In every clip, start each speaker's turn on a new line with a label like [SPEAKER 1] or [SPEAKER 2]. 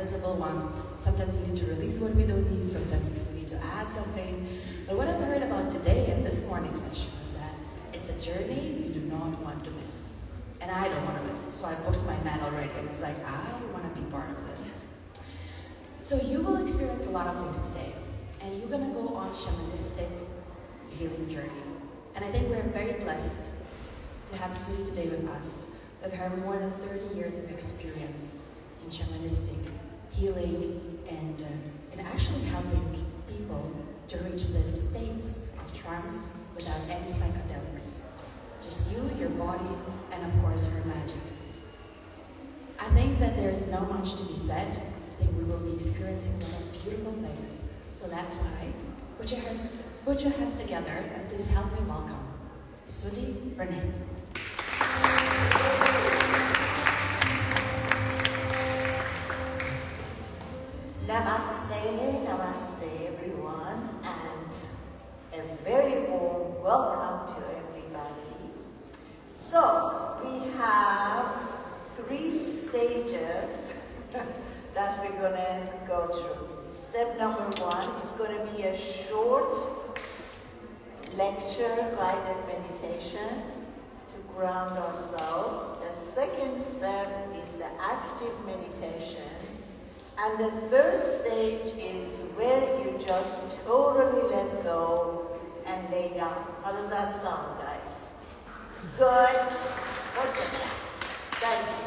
[SPEAKER 1] invisible ones. Sometimes we need to release what we don't need, sometimes we need to add something. But what I've heard about today in this morning session is that it's a journey you do not want to miss. And I don't want to miss, so I booked my mat already. I was like, I want to be part of this. So you will experience a lot of things today, and you're going to go on shamanistic healing journey. And I think we're very blessed to have Sui today with us, with her more than 30 years of experience in shamanistic healing and actually helping people to reach the states of trance without any psychedelics. Just you, your body, and of course her magic. I think that there's not much to be said. I think we will be experiencing a lot of beautiful things. So that's why, put your hands together and please help me welcome Sudi Burnett.
[SPEAKER 2] Namaste, namaste everyone, and a very warm welcome to everybody. So, we have 3 stages that we're going to go through. Step number 1 is going to be a short lecture, guided meditation to ground ourselves. The second step is the active meditation. And the third stage is where you just totally let go and lay down. How does that sound, guys? Good? Okay. Thank you.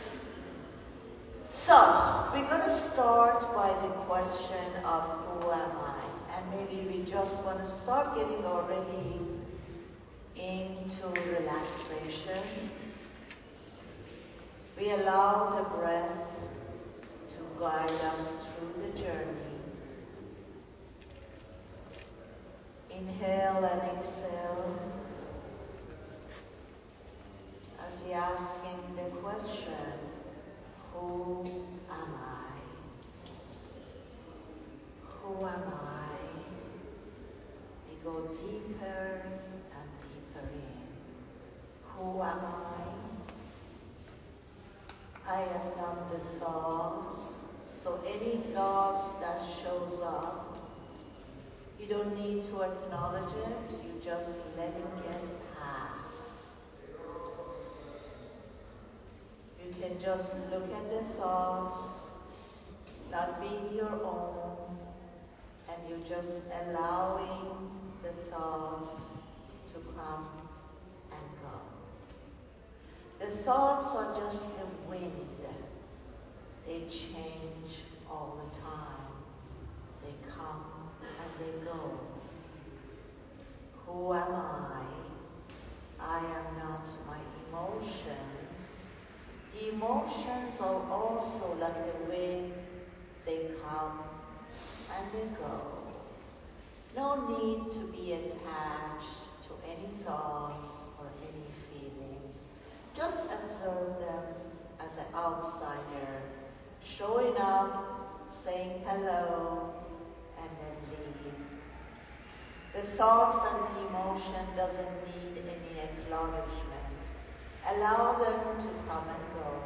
[SPEAKER 2] So, we're going to start by the question of who am I? And maybe we just want to start getting already into relaxation. We allow the breath to guide us through the journey. Inhale and exhale as we ask in the question, who am I? Who am I? We go deeper and deeper in. Who am I am not the thoughts. So any thoughts that shows up, you don't need to acknowledge it, you just let it get past. You can just look at the thoughts, not being your own, and you're just allowing the thoughts to come and go. The thoughts are just the wind. They change all the time. They come and they go. Who am I? I am not my emotions. The emotions are also like the wind. They come and they go. No need to be attached to any thoughts or any feelings. Just observe them as an outsider, showing up, saying hello, and then leave. The thoughts and the emotion doesn't need any acknowledgement. Allow them to come and go.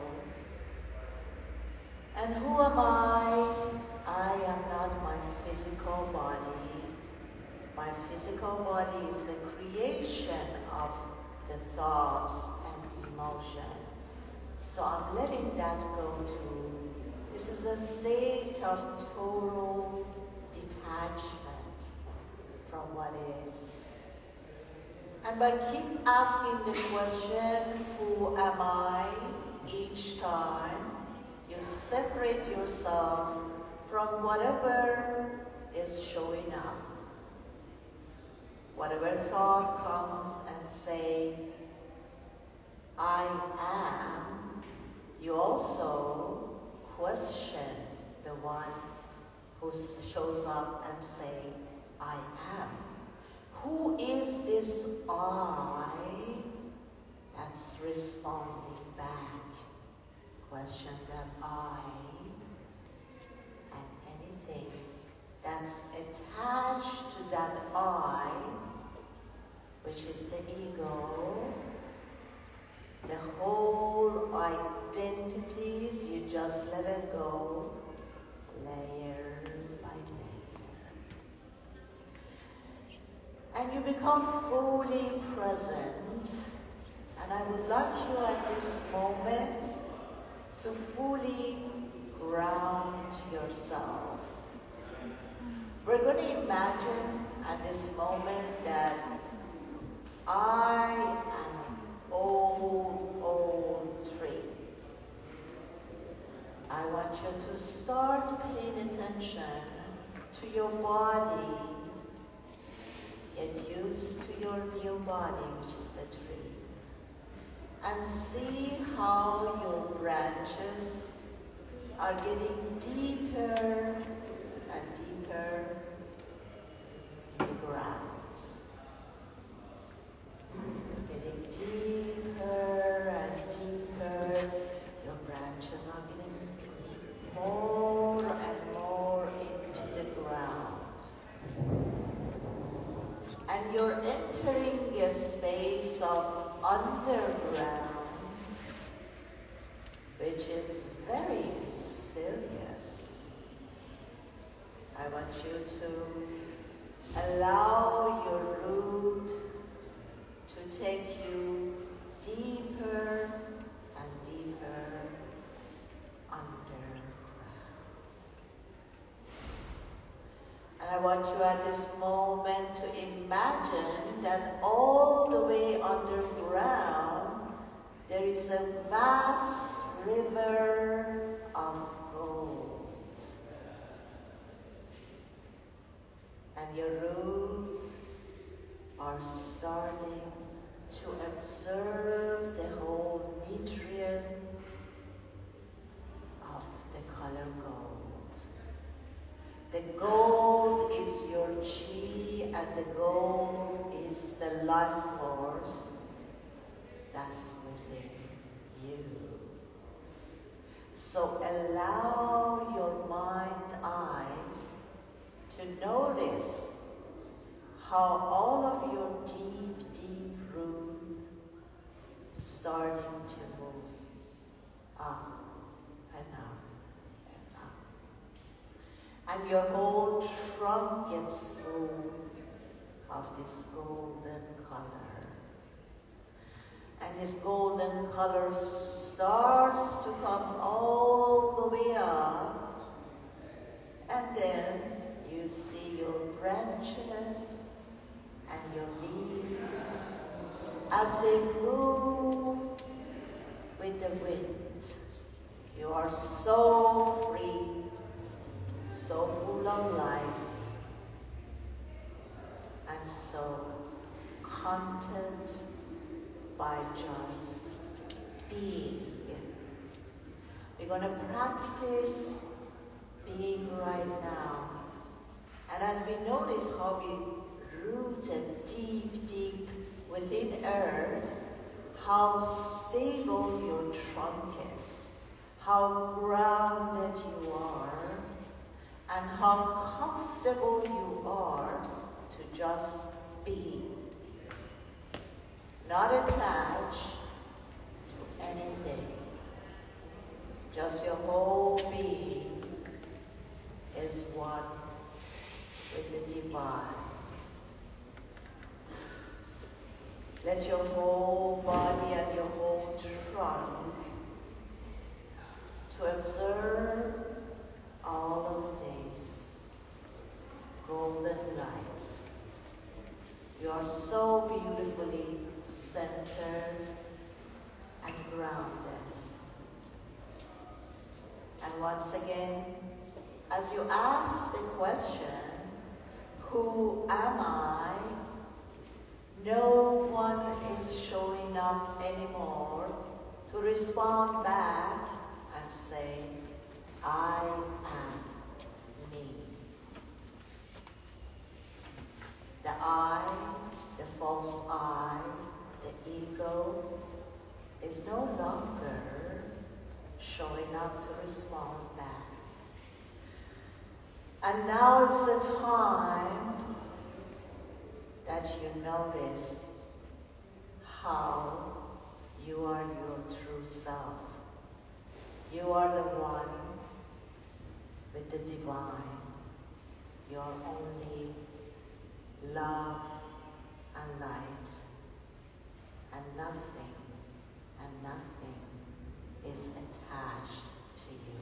[SPEAKER 2] And who am I? I am not my physical body. My physical body is the creation of the thoughts and the emotion. So I'm letting that go too. This is a state of total detachment from what is. And by keep asking the question, who am I, each time, you separate yourself from whatever is showing up. Whatever thought comes and say, I am, you also question the one who shows up and say, I am. Who is this I that's responding back? Question that I and anything that's attached to that I, which is the ego, the whole identities, you just let it go layer by layer. And you become fully present. And I would like you at this moment to fully ground yourself. We're going to imagine at this moment that I am an old tree. I want you to start paying attention to your body. Get used to your new body, which is the tree. And see how your branches are getting deeper and deeper in the ground. Getting deeper and deeper, your branches are getting more and more into the ground. And you're entering a space of underground, which is very mysterious. I want you to allow your root to take you deeper and deeper underground. And I want you at this moment to imagine that all the way underground there is a vast river of gold. And your roots are starting to observe the whole nutrient of the color gold. The gold is your chi, and the gold is the life force that's within you. So allow your mind eyes to notice how all of your deep, deep roots starting to move up and up and up. And your whole trunk gets full of this golden color. And this golden color starts to come all the way up, and then you see your branches and your leaves as they move with the wind. You are so free, so full of life, and so content by just being. We're going to practice being right now. And as we notice how we rooted deep, deep within earth, how stable your trunk is, how grounded you are, and how comfortable you are to just be. Not attached to anything. Just your whole being is one with the divine. Let your whole body and your whole trunk to observe all of this golden light. You are so beautifully centered and grounded. And once again, as you ask the question, who am I? No one is showing up anymore to respond back and say, I am me. The I, the false I, the ego, is no longer showing up to respond back. And now is the time that you notice how you are your true self. You are the one with the divine. You are only love and light, and nothing is attached to you.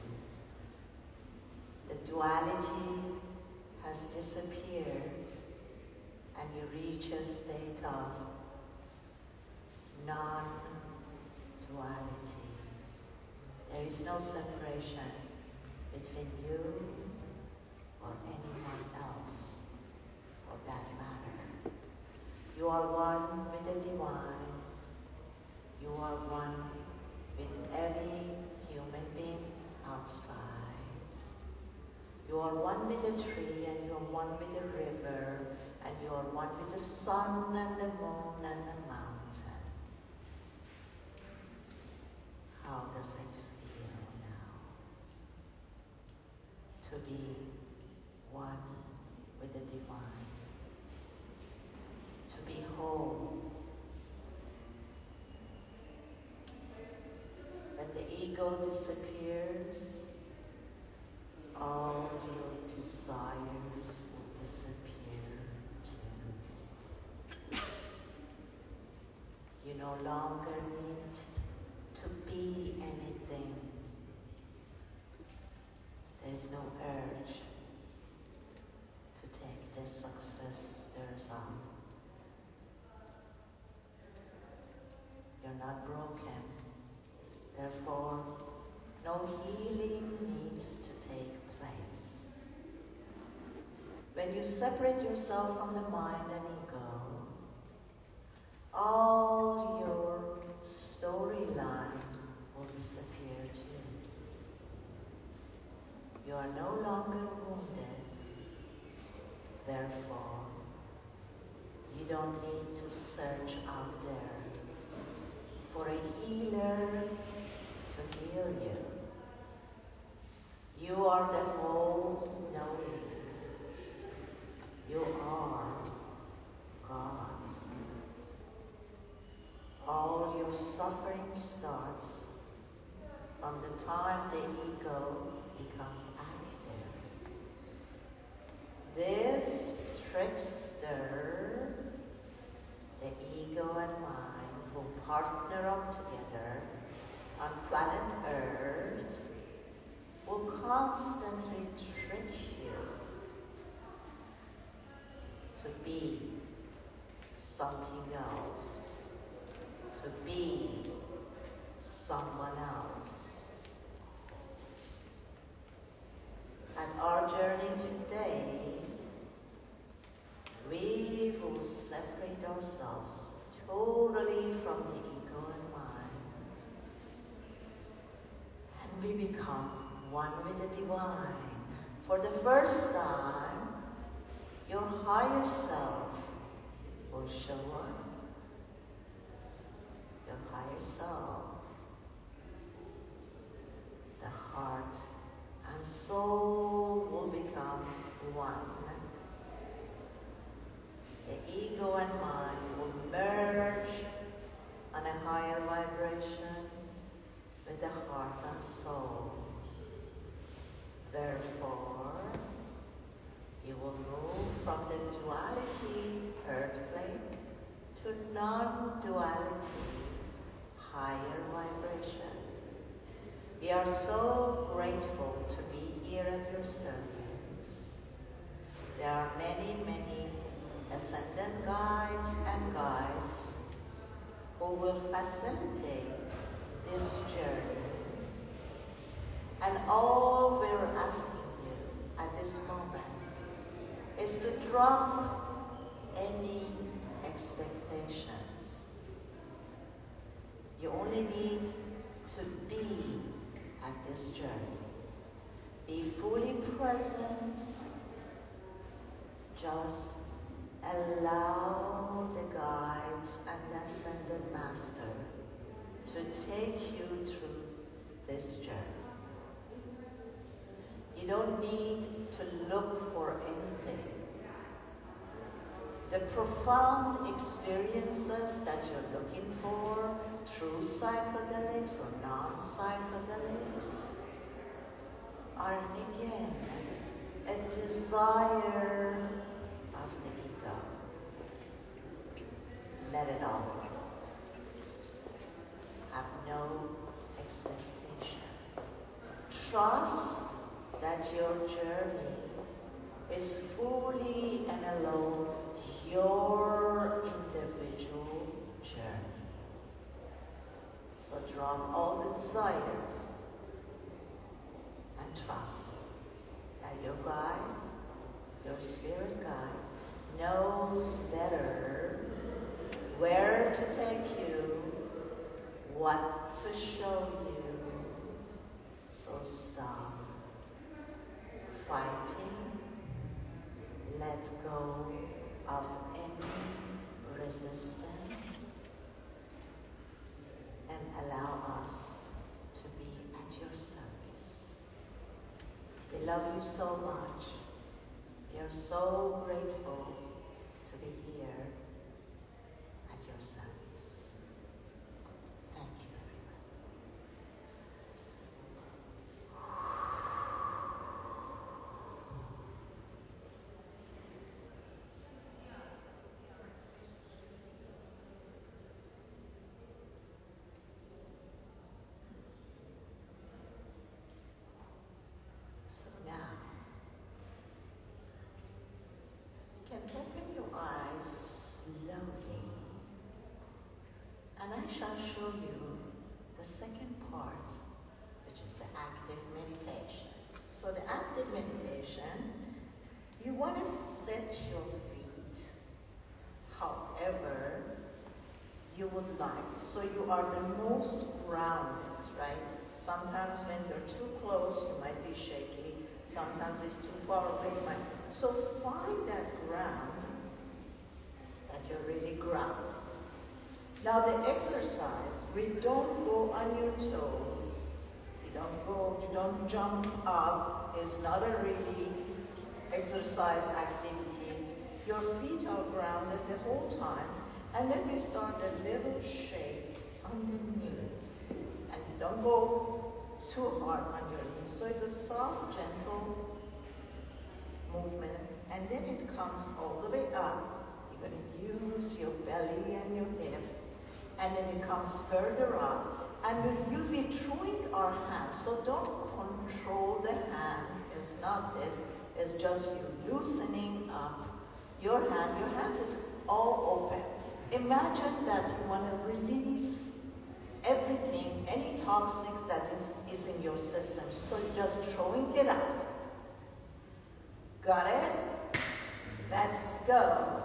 [SPEAKER 2] The duality has disappeared, and you reach a state of non-duality. There is no separation between you or anyone else, for that matter. You are one with the divine. You are one with every human being outside. You are one with the tree, and you are one with the river, and you are one with the sun and the moon and the mountain. How does it feel now to be one with the divine? To be whole. When the ego disappears, all your desires will disappear too. You no longer need to be anything. There is no urge to take the success there's on. You're not broken. Therefore, no healing needs to take place. When you separate yourself from the mind and ego, all your storyline will disappear too. You are no longer wounded. Therefore, you don't need to search out there for a healer to heal you. You are the whole knowing. You are God. All your suffering starts from the time the ego becomes active. This trickster, the ego and mind, will partner up together on planet Earth, will constantly trick you to be something else, to be someone else. And our journey today, we will separate ourselves totally from the ego and mind, and we become one with the divine. For the first time, your higher self will show up. Your higher self, the heart and soul will become one. The ego and mind will merge on a higher vibration with the heart and soul. Therefore, you will move from the duality, earth plane, to non-duality, higher vibration. We are so grateful to be here at your service. There are many, many ascendant guides and guides who will facilitate this journey. And all we're asking you at this moment is to drop any expectations. You only need to be at this journey. Be fully present. Just allow the guides and the Ascended Master to take you through this journey. You don't need to look for anything. The profound experiences that you're looking for through psychedelics or non-psychedelics are again a desire of the ego. Let it all go. Have no expectation. Trust that your journey is fully and alone your individual journey. So drop all the desires and trust that your guide, your spirit guide, knows better where to take you, what to show you. So stop fighting, let go of any resistance, and allow us to be at your service. We love you so much. We are so grateful to be here at your service. Thank you, everyone. So now, you can open your eyes slowly, and I shall show you the second part, which is the active meditation. So the active meditation, you want to set your feet however you would like. So you are the most grounded, right? Sometimes when you're too close, you might be shaky. Sometimes it's too far away. So find that ground that you're really grounded. Now the exercise, we don't go on your toes. You don't jump up. It's not a really exercise activity. Your feet are grounded the whole time. And then we start a little shake on the knees. And you don't go too hard on your knees. So it's a soft, gentle movement. And then it comes all the way up. You're going to use your belly and your hip. And then it comes further up. And we'll be throwing our hands. So don't control the hand. It's not this. It's just you loosening up your hand. Your hands is all open. Imagine that you want to release everything, any toxics that is in your system. So you're just throwing it out. Got it? Let's go.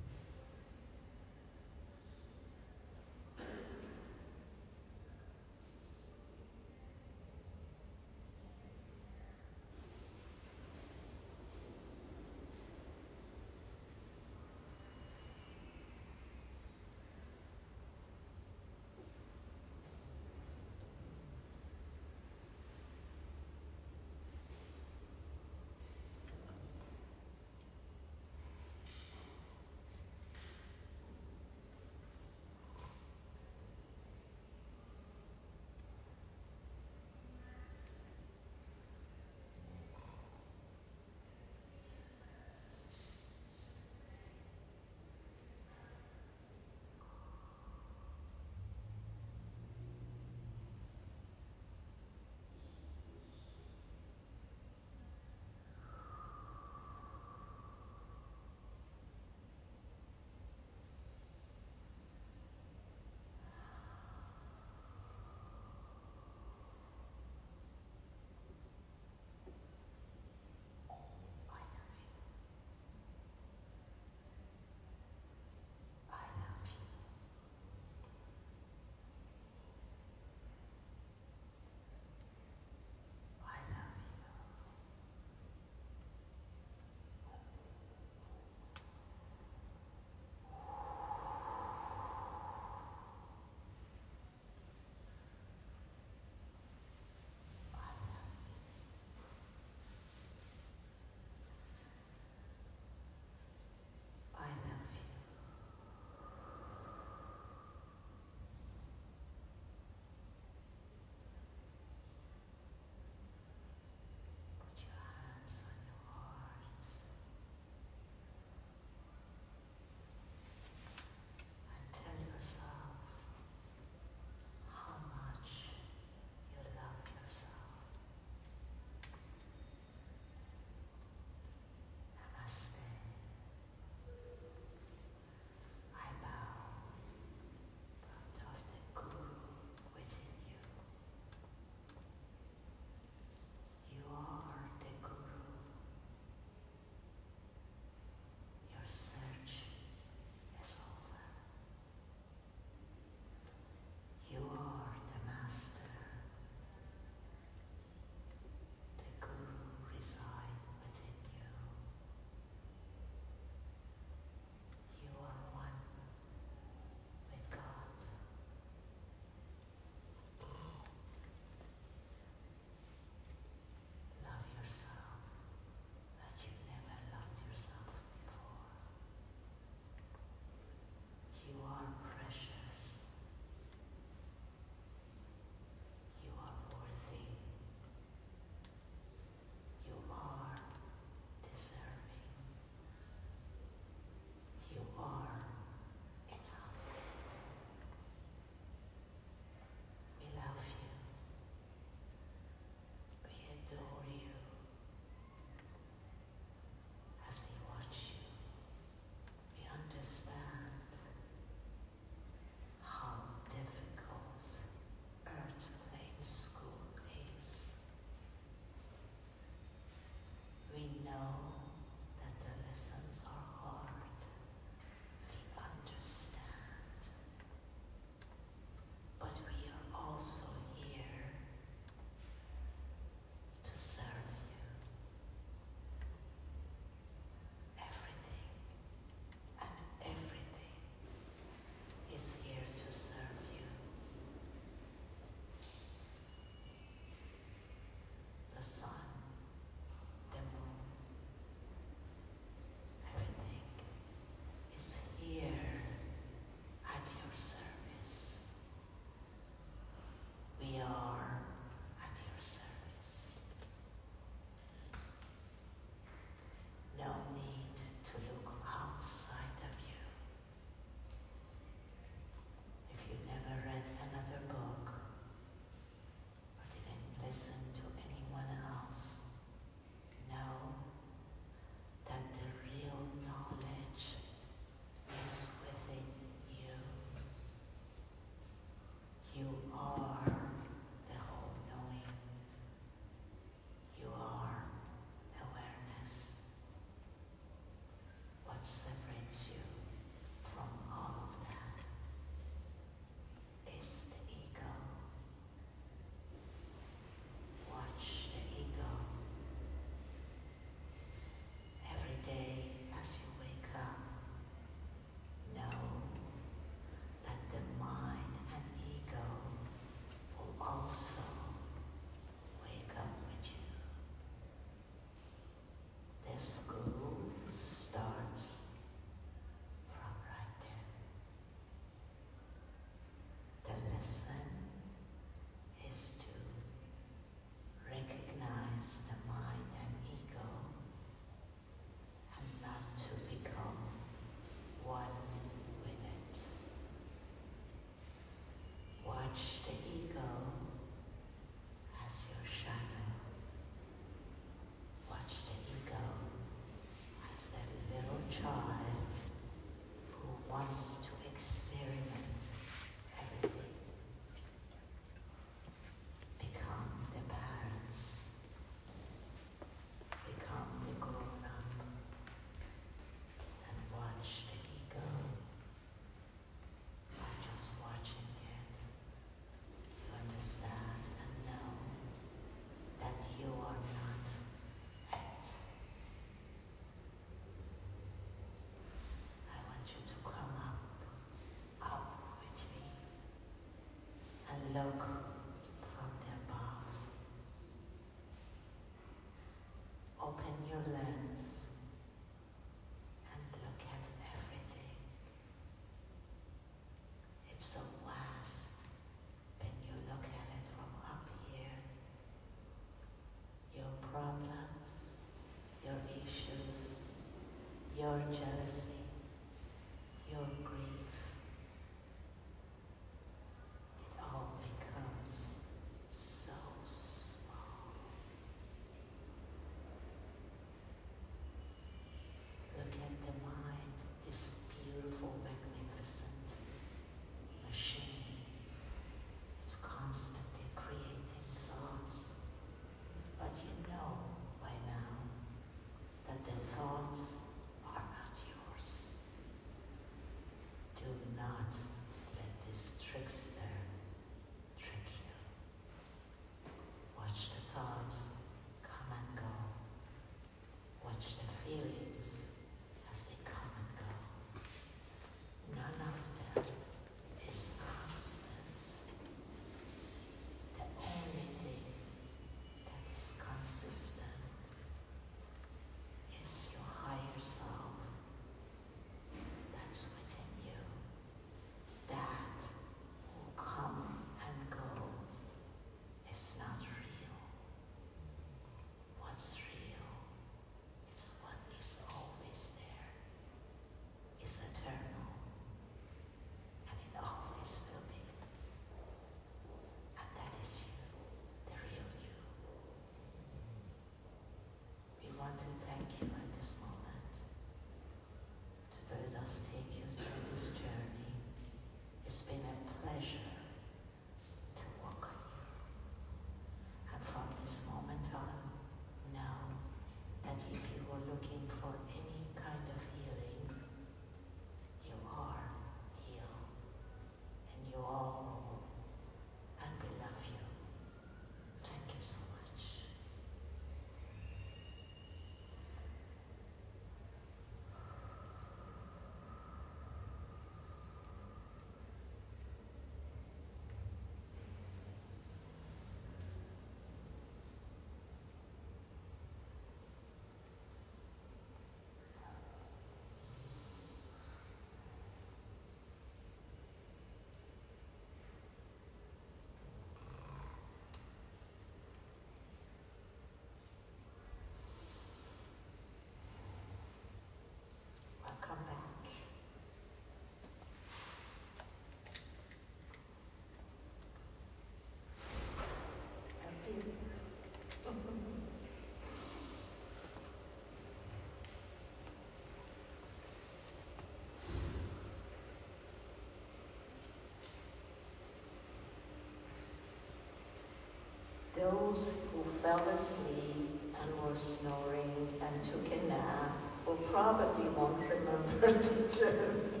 [SPEAKER 2] those who fell asleep and were snoring and took a nap will probably won't remember the journey.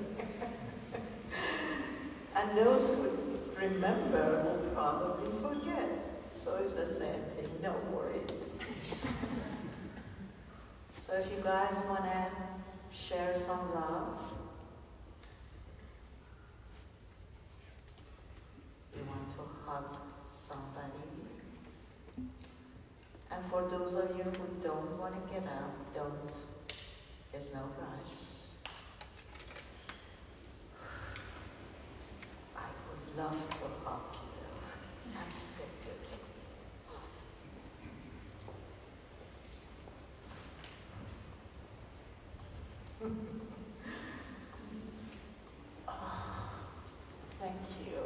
[SPEAKER 2] And those who remember will probably forget. So it's the same thing, no worries. So if you guys want to share some love, you want to hug somebody. And for those of you who don't want to get up, don't. There's no rush. I would love to hug you. Accept it. Oh, thank you.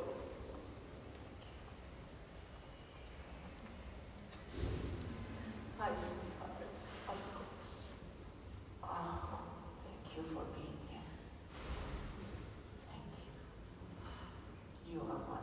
[SPEAKER 2] Hi, sweetheart. Of course. Oh, thank you for being here. Thank you. You are wonderful.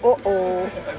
[SPEAKER 3] Uh-oh.